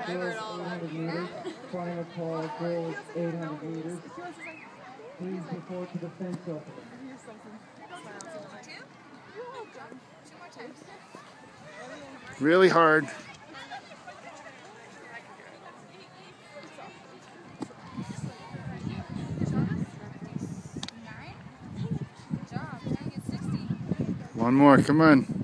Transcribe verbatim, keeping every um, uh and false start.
girls eight hundred meters. Final call, girls eight hundred meters. Please report to the fence opening. Really hard. One more, come on.